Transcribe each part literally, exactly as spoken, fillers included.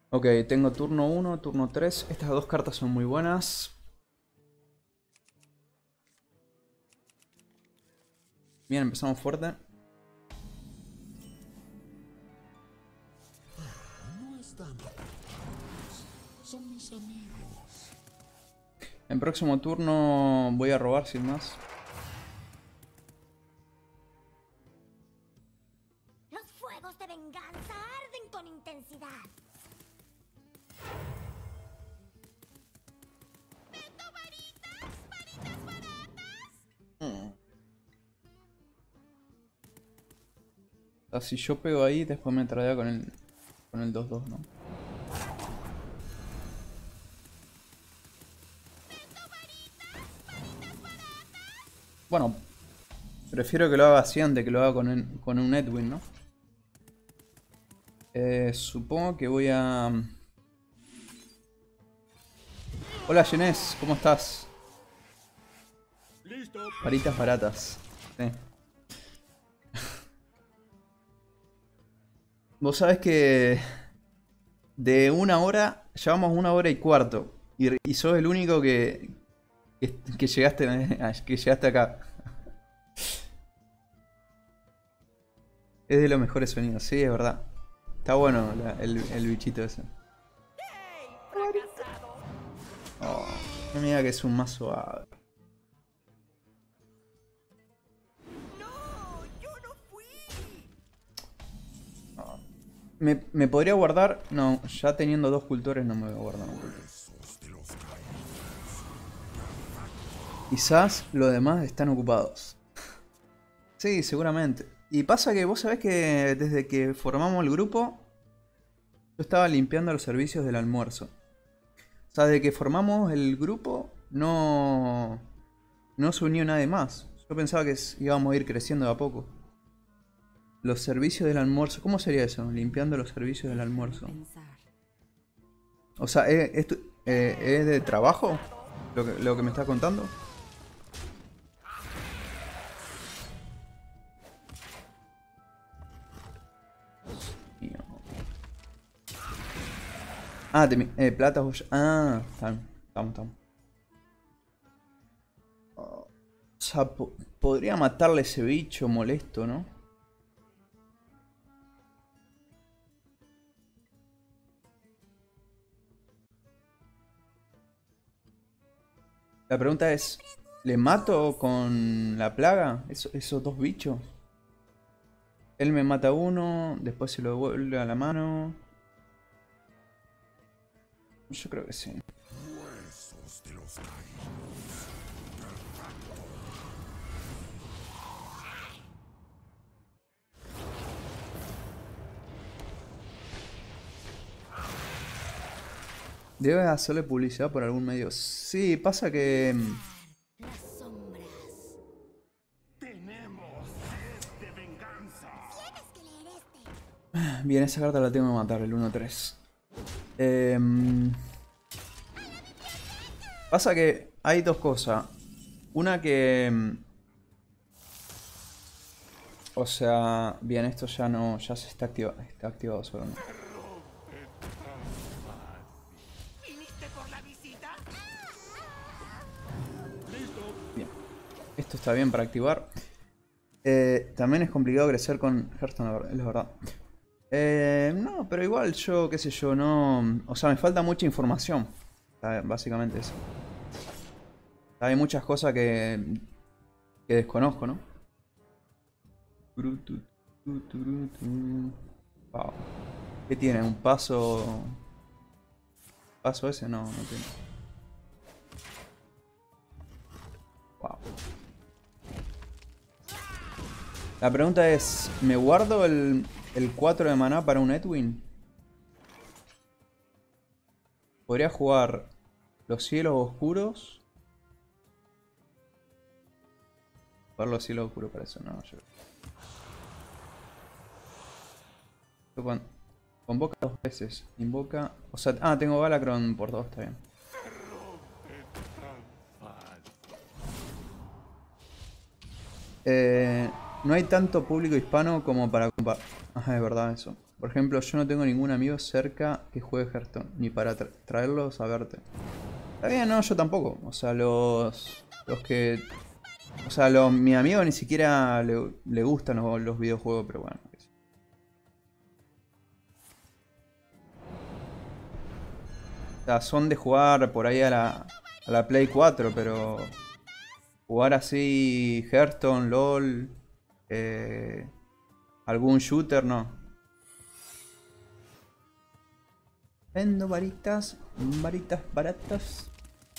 Ok, tengo turno uno, turno tres. Estas dos cartas son muy buenas. Bien, empezamos fuerte. No están atacados. Son mis amigos. En próximo turno voy a robar sin más. Los fuegos de venganza arden con intensidad. ¿Vendo varitas? ¿Varitas baratas? Mm. O sea, si yo pego ahí, después me tradea con el con el dos dos, ¿no? Bueno, prefiero que lo haga así antes que lo haga con, el- con un Edwin, ¿no? Eh, supongo que voy a... Hola Jenés, ¿cómo estás? Listo. Varitas baratas. Sí. Vos sabés que de una hora, llevamos una hora y cuarto. Y, y sos el único que, que, que llegaste, que llegaste acá. Es de los mejores sonidos, sí, es verdad. Está bueno la- el, el bichito ese. Oh, no me diga que es un mazo suave. No, yo no fui. Oh. ¿Me, me podría guardar? No, ya teniendo dos cultores no me voy a guardar un cultor. Huesos de los caídos. Quizás los demás están ocupados. Sí, seguramente. Y pasa que vos sabés que desde que formamos el grupo, yo estaba limpiando los servicios del almuerzo. O sea, desde que formamos el grupo, no, no se unió nadie más. Yo pensaba que s- íbamos a ir creciendo de a poco. Los servicios del almuerzo, ¿cómo sería eso? Limpiando los servicios del almuerzo. O sea, ¿es, es tu- eh, ¿es de trabajo lo que, lo que me estás contando? Mío. Ah, de mi- eh, plata, joya. Ah, estamos, estamos, estamos. O sea, po- podría matarle ese bicho molesto, ¿no? La pregunta es, ¿le mato con la plaga? Eso- esos dos bichos. Él me mata uno, después se lo devuelve a la mano. Yo creo que sí. Huesos de los caídos. Debe hacerle publicidad por algún medio. Sí, pasa que... mm, Las sombras. Tenemos sed de venganza. Tienes que leer este. Bien, esa carta la tengo que matar, el uno tres. Em, pasa que hay dos cosas. Una que... mm, O sea, bien, esto ya no, ya se está activado, está activado solo, ¿no? ¿Viniste por la visita? Bien, esto está bien para activar. Eh, también es complicado crecer con Hearthstone, la verdad- es la verdad. Eh, no, pero igual yo, qué sé yo, no... O sea, me falta mucha información. Ah, básicamente eso. Hay muchas cosas que, que desconozco, ¿no? Turu, tu, tu, turu, tu. Wow. ¿Qué tiene? ¿Un paso? ¿Paso ese? No, no tiene. Wow. La pregunta es, ¿me guardo el, el cuatro de maná para un Edwin? Podría jugar los cielos oscuros. Jugar los cielos oscuros para eso, no, yo. Yo con- convoca dos veces. Invoca. O sea, ah, tengo Galacron por dos, está bien. Eh, no hay tanto público hispano como para compartir. Ajá, es verdad eso. Por ejemplo, yo no tengo ningún amigo cerca que juegue Hearthstone, ni para tra traerlos a verte. Está bien, no, yo tampoco. O sea, los... Los que... O sea, los, mi amigo ni siquiera le, le gustan los, los videojuegos, pero bueno. O sea, son de jugar por ahí a la, a la Play cuatro, pero... Jugar así Hearthstone, LOL... Eh, algún shooter, no. Vendo varitas, varitas baratas.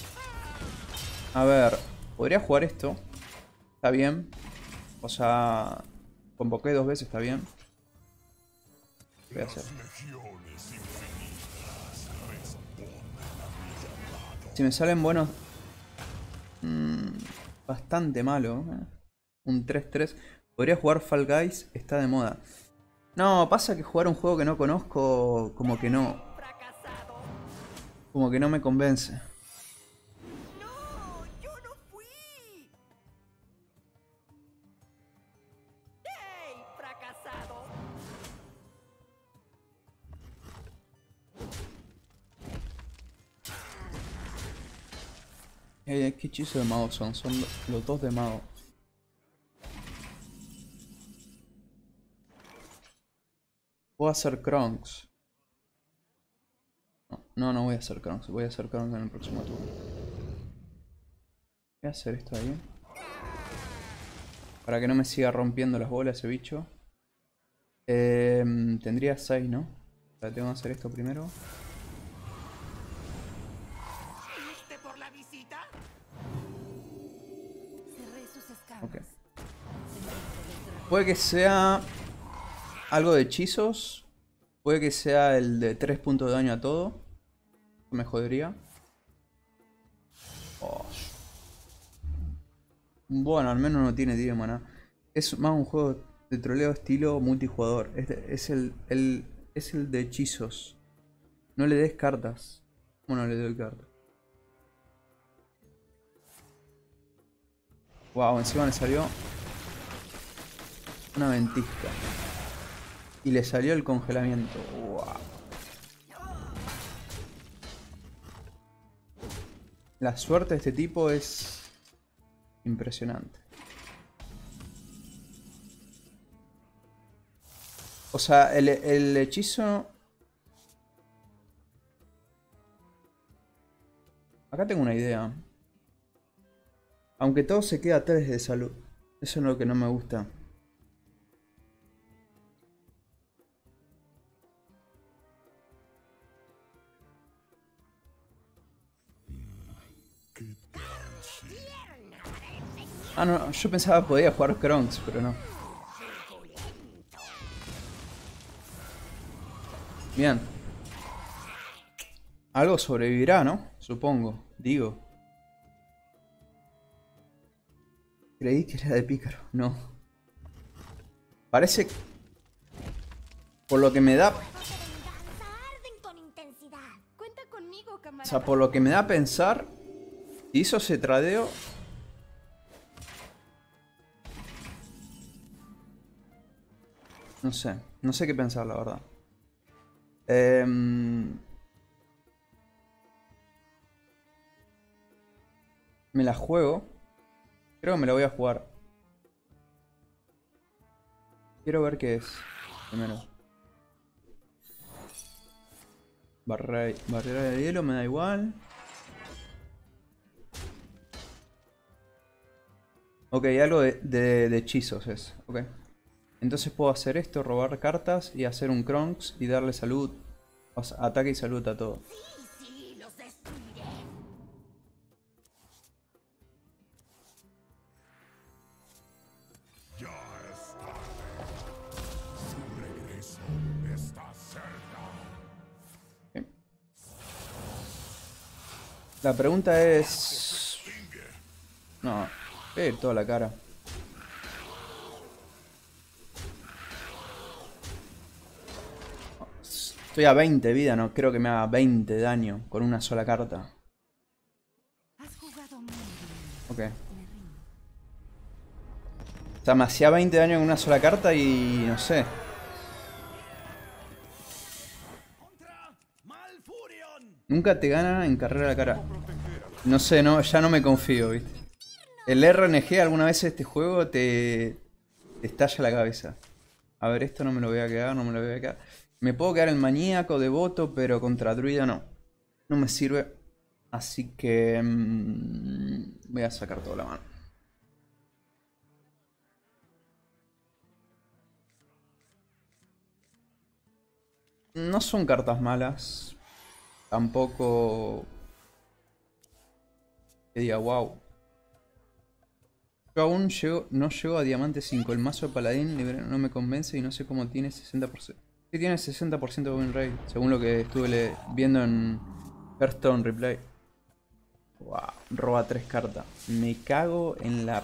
A ver, podría jugar esto. Está bien. O sea, convoqué dos veces, está bien. Voy a hacer. Si me salen buenos... Mmm, bastante malo. ¿eh? Un tres tres. Podría jugar Fall Guys, está de moda. No, pasa que jugar un juego que no conozco, como que no. Como que no me convence. No, yo no fui. ¡Hey, fracasado! Eh, ¿Qué hechizo de mago son? Son los dos de mago. Puedo hacer Kronks. No, no, no voy a hacer Kronks. Voy a hacer Kronks en el próximo turno. Voy a hacer esto ahí. Para que no me siga rompiendo las bolas ese bicho. Eh, tendría seis, ¿no? O sea, tengo que hacer esto primero. ¿Fuiste por la visita? Cerré sus escamas. Ok. Puede que sea algo de hechizos. Puede que sea el de tres puntos de daño a todo. Me jodería. Oh. Bueno, al menos no tiene tiro de maná. Es más un juego de troleo estilo multijugador. Es, de- es, el, el, es el de hechizos. No le des cartas. Bueno, le doy cartas. Wow, encima le salió una ventisca. Y le salió el congelamiento. Wow. La suerte de este tipo es impresionante. O sea, el, el hechizo... Acá tengo una idea. Aunque todo se queda a tres de salud. Eso es lo que no me gusta. Ah, no, yo pensaba que podía jugar Kronks, pero no. Bien. Algo sobrevivirá, ¿no? Supongo. Digo. Creí que era de pícaro. No. Parece... Por lo que me da... Fuegos de venganza arden con intensidad. Cuenta conmigo, O camarada. sea, por lo que me da a pensar... Si hizo ese tradeo... No sé. No sé qué pensar, la verdad. Em, Me la juego. Creo que me la voy a jugar. Quiero ver qué es. Primero. Barrera, barrera de hielo, me da igual. Ok, algo de, de- de hechizos es. Ok. Entonces puedo hacer esto, robar cartas y hacer un Kronks y darle salud. O sea, ataque y salud a todo. Sí, sí, los destruiré. Ya es tarde. Su regreso está cerca. Ok. La pregunta es... No, eh, toda la cara. Estoy a veinte vida, no creo que me haga veinte de daño con una sola carta. Has jugado muy bien. Ok. Me rindo. O sea, me hacía veinte de daño con una sola carta y no sé. Nunca te gana en carrera a la cara. No sé, no, ya no me confío, ¿viste? El R N G alguna vez este juego te, te estalla la cabeza. A ver, esto no me lo voy a quedar, no me lo voy a quedar. Me puedo quedar el maníaco, devoto, pero contra druida no. No me sirve. Así que... Mmm, voy a sacar toda la mano. No son cartas malas. Tampoco... que diga, wow. Yo aún llego, no llego a Diamante cinco. El mazo de Paladín no me convence y no sé cómo tiene sesenta por ciento. Sí tiene sesenta por ciento de win rate, según lo que estuve viendo en Hearthstone Replay. Wow, roba tres cartas. Me cago en la...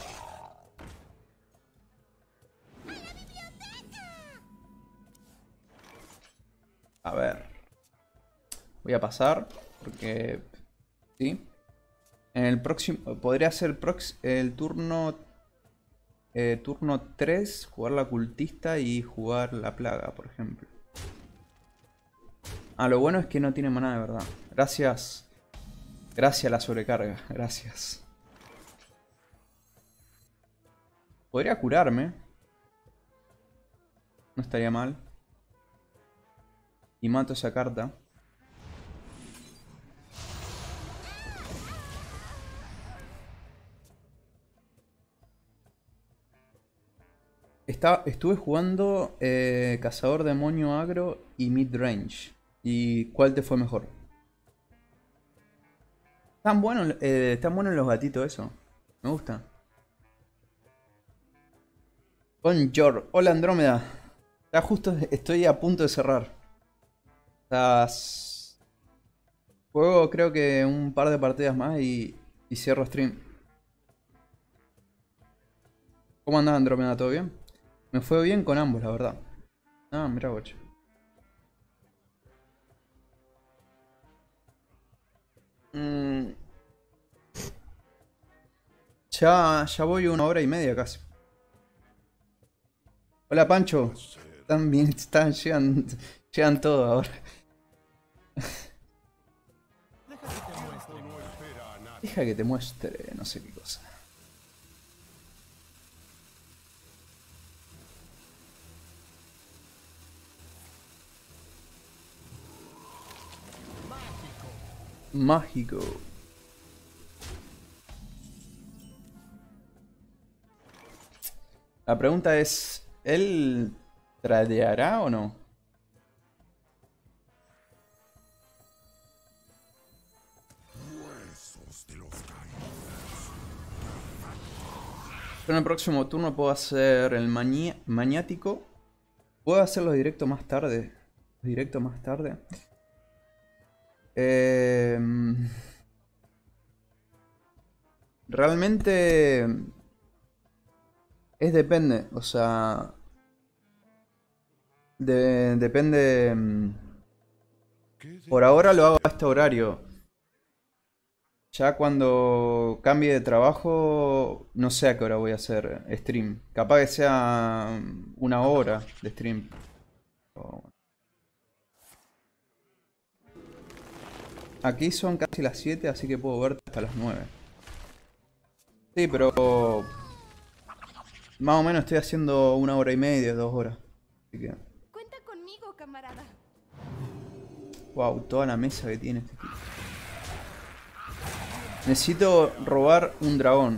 A ver. Voy a pasar, porque... ¿sí? En el próximo... Podría ser el, prox, el turno... Eh, turno tres, jugar la cultista y jugar la plaga, por ejemplo. Ah, lo bueno es que no tiene maná de verdad. Gracias. Gracias a la sobrecarga. Gracias. Podría curarme. No estaría mal. Y mato esa carta. Está, estuve jugando eh, Cazador Demonio Agro y Midrange. ¿Y cuál te fue mejor? Están buenos, eh, están buenos los gatitos eso. Me gusta. Bonjour. Hola Andrómeda. Ya justo estoy a punto de cerrar. Estás... Juego creo que un par de partidas más y, y cierro stream. ¿Cómo andás Andrómeda? ¿Todo bien? Me fue bien con ambos, la verdad. Ah, mira, boche. Mm. Ya, ya voy una hora y media casi. Hola Pancho. Están bien, están, llegan, llegan todos ahora. Deja que te muestre no sé qué cosa. Mágico. La pregunta es, ¿él tradeará o no? Yo en el próximo turno puedo hacer el mani maniático. Puedo hacerlo directo más tarde. Directo más tarde. Eh, realmente es depende, o sea, de, depende. Por ahora lo hago a este horario. Ya cuando cambie de trabajo, no sé a qué hora voy a hacer stream. Capaz que sea una hora de stream. Aquí son casi las siete, así que puedo verte hasta las nueve. Sí, pero... más o menos estoy haciendo una hora y media, dos horas. Así que... Cuenta conmigo, camarada. Wow, toda la mesa que tiene este tipo. Necesito robar un dragón.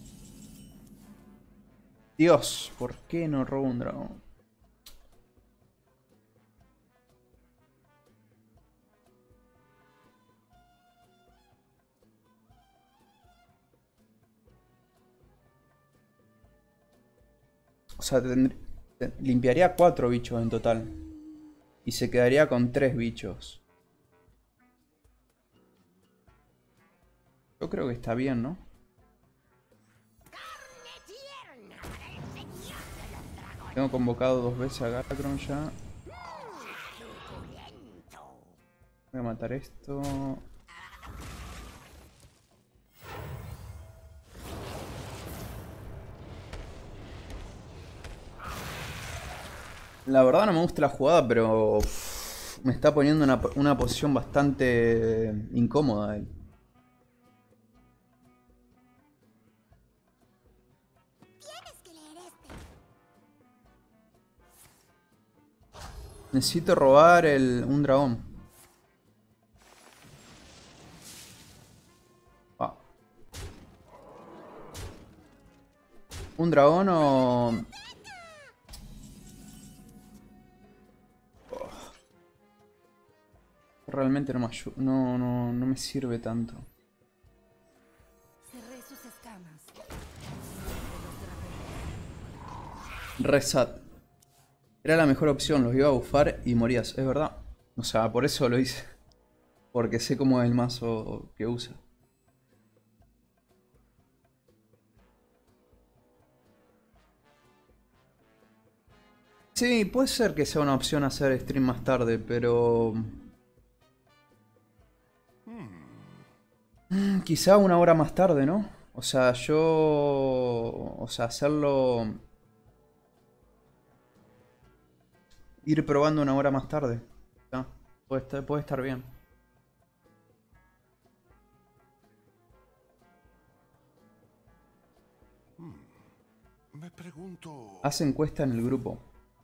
Dios, ¿por qué no robo un dragón? O sea, tendría, limpiaría cuatro bichos en total. Y se quedaría con tres bichos. Yo creo que está bien, ¿no? Tengo convocado dos veces a Galakrond ya. Voy a matar esto. La verdad no me gusta la jugada, pero... Me está poniendo una, una posición bastante incómoda él. Tienes que leer este. Necesito robar el, un dragón. Ah. ¿Un dragón o...? Realmente no me, ayu- no, no, no me sirve tanto. Cerré sus escamas. Reset. Era la mejor opción, los iba a bufar y morías, es verdad. O sea, por eso lo hice. Porque sé cómo es el mazo que usa. Sí, puede ser que sea una opción hacer stream más tarde, pero... Mm, quizá una hora más tarde, ¿no? O sea, yo... O sea, hacerlo... Ir probando una hora más tarde. ¿No? Puede estar, puede estar bien. Me pregunto... Haz encuesta en el grupo.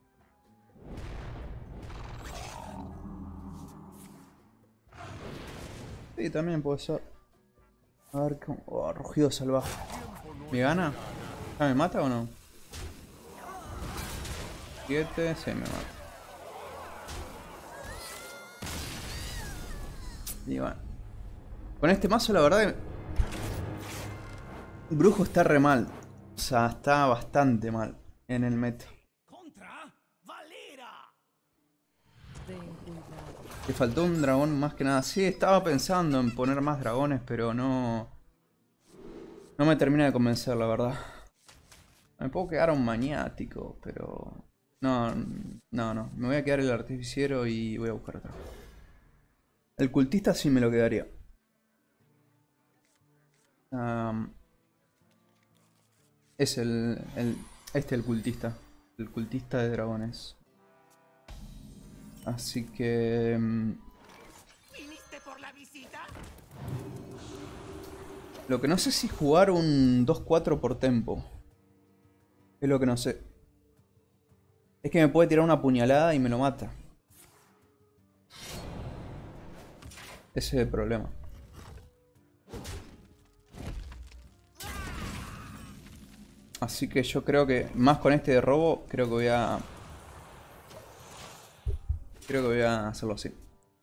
Sí, también puede ser. A ver cómo... Oh, rugido salvaje. ¿Me gana? ¿Ya me mata o no? siete, sí, me mata. Y bueno. Con este mazo la verdad que... Brujo está re mal. O sea, está bastante mal en el meta. Contra Valera. Le faltó un dragón más que nada. Sí, estaba pensando en poner más dragones, pero no... No me termina de convencer, la verdad. Me puedo quedar un maniático, pero... No, no, no. Me voy a quedar el artificiero y voy a buscar otro. El cultista sí me lo quedaría. Um, es el, el... Este el cultista. El cultista de dragones. Así que... Um, ¿Viniste por la visita? lo que no sé si jugar un dos cuatro por tempo. Es lo que no sé. Es que me puede tirar una puñalada y me lo mata. Ese es el problema. Así que yo creo que, más con este de robo, creo que voy a... Creo que voy a hacerlo así.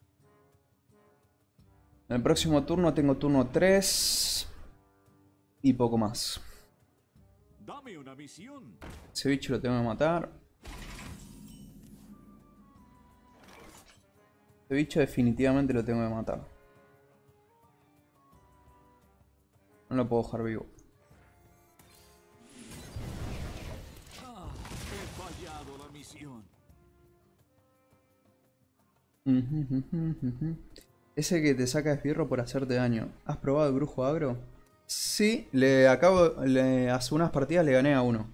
En el próximo turno tengo turno tres. Y poco más. Dame una misión. Ese bicho lo tengo que matar. Ese bicho definitivamente lo tengo que matar. No lo puedo dejar vivo. Ah, he fallado la misión. Ese que te saca esbirro por hacerte daño. ¿Has probado el brujo agro? Sí, le acabo. Le, hace unas partidas le gané a uno.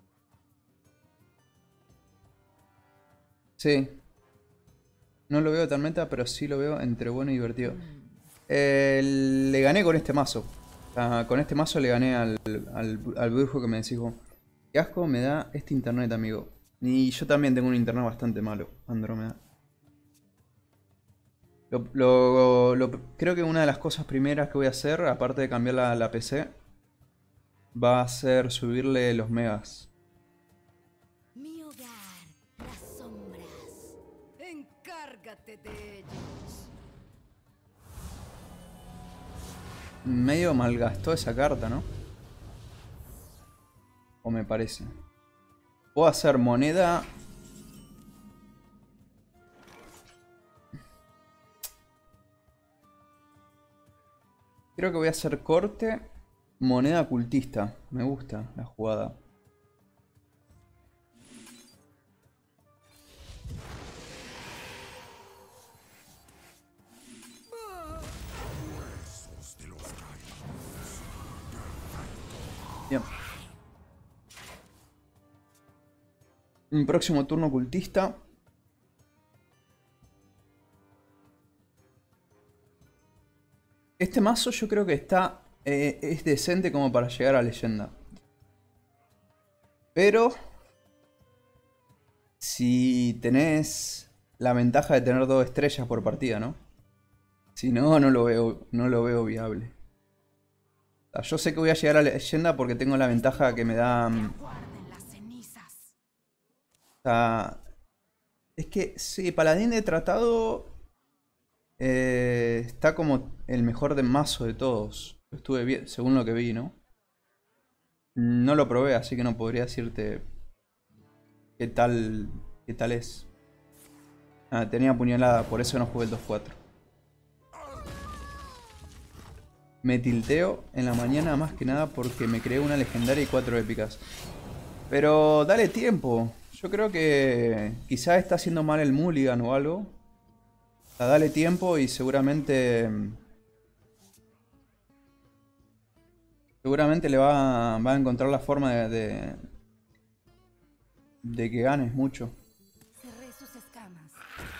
Sí. No lo veo tan meta, pero sí lo veo entre bueno y divertido. Eh, le gané con este mazo. Ah, con este mazo le gané al, al, al brujo que me decís vos. Qué asco me da este internet, amigo. Y yo también tengo un internet bastante malo, Andrómeda. Lo, lo, lo, creo que una de las cosas primeras que voy a hacer, aparte de cambiar la, la P C, va a ser subirle los megas. Mi hogar, las sombras. Encárgate de ellos. Medio malgastó esa carta, ¿no? O me parece. Puedo hacer moneda... Creo que voy a hacer corte, moneda cultista. Me gusta la jugada. Bien. Un próximo turno cultista. Este mazo yo creo que está... Eh, es decente como para llegar a leyenda. Pero... si tenés la ventaja de tener dos estrellas por partida, ¿no? Si no, no lo veo, no lo veo viable. O sea, yo sé que voy a llegar a leyenda porque tengo la ventaja que me da... Guarden las cenizas. O sea, es que sí, Paladín de Tratado eh, está como el mejor de mazo de todos. Estuve bien, según lo que vi, ¿no? No lo probé, así que no podría decirte qué tal, qué tal es. Ah, tenía puñalada, por eso no jugué el dos cuatro. Me tilteo en la mañana más que nada porque me creé una legendaria y cuatro épicas. Pero dale tiempo. Yo creo que quizá está haciendo mal el mulligan o algo. O sea, dale tiempo y seguramente... Seguramente le va, va a encontrar la forma de, de, de que ganes mucho. Cerré sus escamas.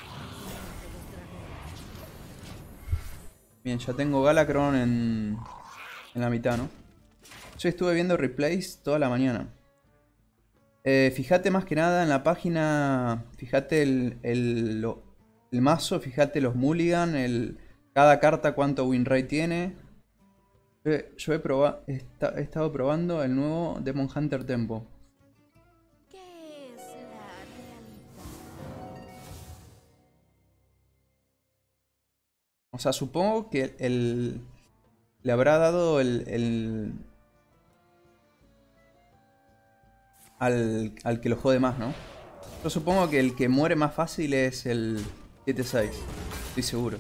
Bien, ya tengo Galakron en, en la mitad, ¿no? Yo estuve viendo replays toda la mañana. Eh, fíjate más que nada en la página, fíjate el, el, lo, el mazo, fíjate los mulligan, el, cada carta cuánto win rate tiene. Yo, yo he, proba, he, he estado probando el nuevo Demon Hunter Tempo. ¿Qué es la realidad? O sea, supongo que el, el le habrá dado el... el Al, al que lo jode más, ¿no? Yo supongo que el que muere más fácil es el siete seis. Estoy seguro.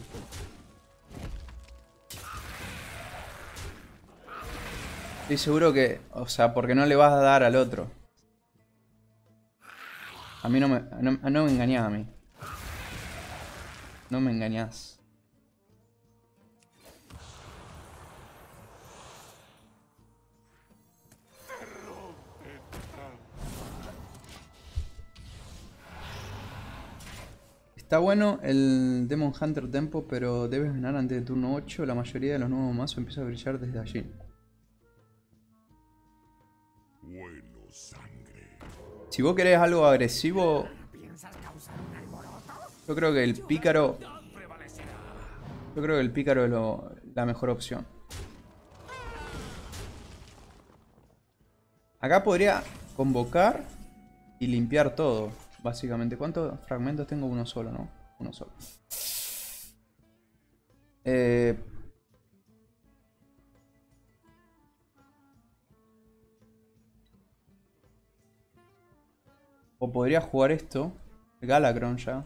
Estoy seguro que... O sea, porque no le vas a dar al otro. A mí no me... No, no me engañás a mí. No me engañás. Está bueno el Demon Hunter Tempo, pero debes ganar antes de turno ocho. La mayoría de los nuevos mazos empieza a brillar desde allí. Huelo sangre. Si vos querés algo agresivo, yo creo que el pícaro... Yo creo que el pícaro es lo, la mejor opción. Acá podría convocar y limpiar todo. Básicamente, ¿cuántos fragmentos tengo? Uno solo, ¿no? Uno solo. Eh... O podría jugar esto. Galakron ya.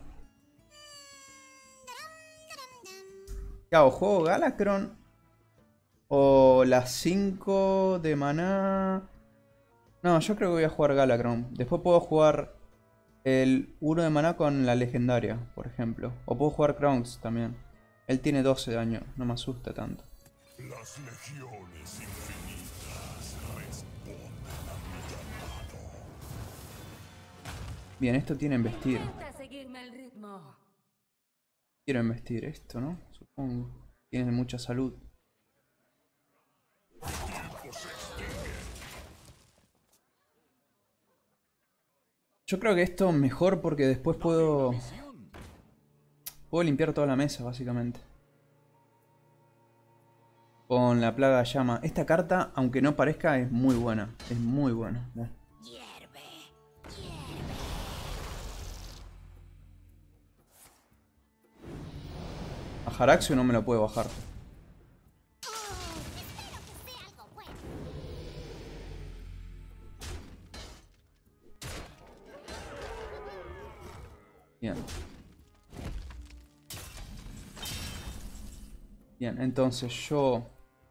¿Qué hago? ¿Juego Galakron? O las cinco de maná. No, yo creo que voy a jugar Galakron. Después puedo jugar... el uno de maná con la legendaria, por ejemplo. O puedo jugar Crowns también. Él tiene doce de daño, no me asusta tanto. Las legiones infinitas responden a mi llamado. Bien, esto tiene embestir. Intenta seguirme el ritmo. Quiero embestir esto, ¿no? Supongo. Tiene mucha salud. Yo creo que esto es mejor porque después puedo... Puedo limpiar toda la mesa, básicamente. Con la plaga de llama. Esta carta, aunque no parezca, es muy buena. Es muy buena. ¿Ves? Hierve, hierve. A Jaraxio no me lo puedo bajar. Oh, espero que sea algo bueno. Bien. Bien, entonces yo...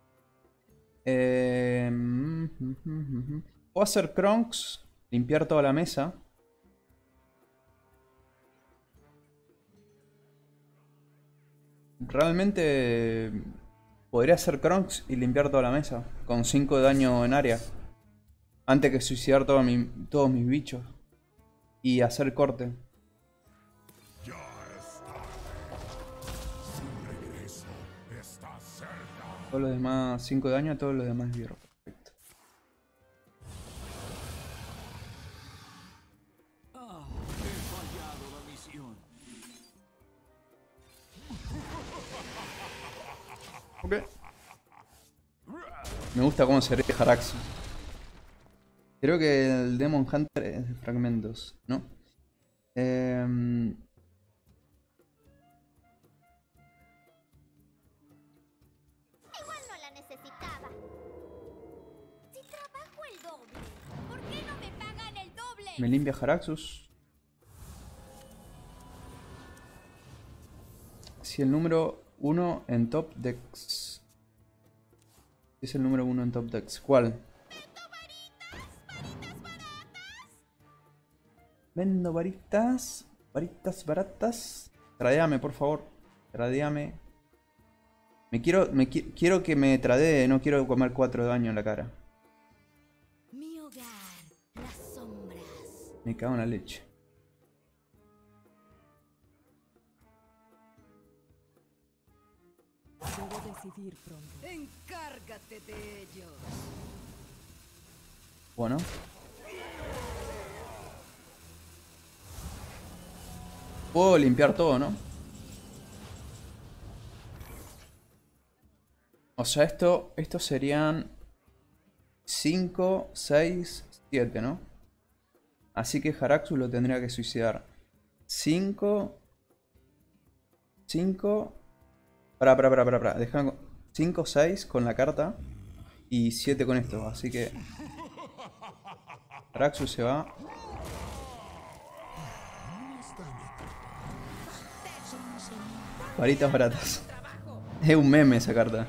Eh, puedo hacer Kronks, limpiar toda la mesa. Realmente podría hacer Kronks y limpiar toda la mesa con cinco de daño en área. Antes que suicidar todo mi, todos mis bichos. Y hacer corte. Ya está. Su regreso está cerca. Todos los demás cinco de daño, a todos los demás es hierro. Perfecto. Ah, he fallado la misión. Ok. Me gusta cómo se ve Jaraxxus. Creo que el Demon Hunter es de fragmentos, ¿no? Eh... Igual no la necesitaba. Si trabajo el doble, ¿por qué no me pagan el doble? Me limpia Jaraxxus. Si el número uno en top dex. Es el número uno en top dex. ¿Cuál? Vendo varitas. Varitas baratas. Tradeame, por favor. Tradeame. Me quiero. Me qui quiero que me tradee. No quiero comer cuatro de daño en la cara. Mi hogar, las sombras. Me cago en la leche. Debo decidir pronto. Encárgate de ellos. Bueno. Puedo limpiar todo, ¿no? O sea, esto, estos serían cinco, seis, siete, ¿no? Así que Jaraxxus lo tendría que suicidar. cinco, cinco... Pará, pará, pará, pará, pará. Dejame... cinco, seis con la carta y siete con esto. Así que Jaraxxus se va. Varitas baratas. Es un meme esa carta.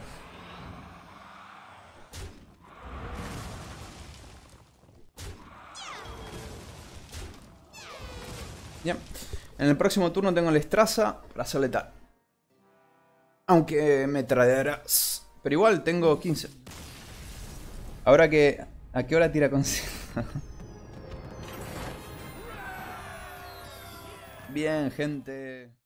Bien. En el próximo turno tengo el Estraza para ser letal. Aunque me traerás. Pero igual tengo quince. Ahora que... ¿A qué hora tira conciencia? Bien, gente.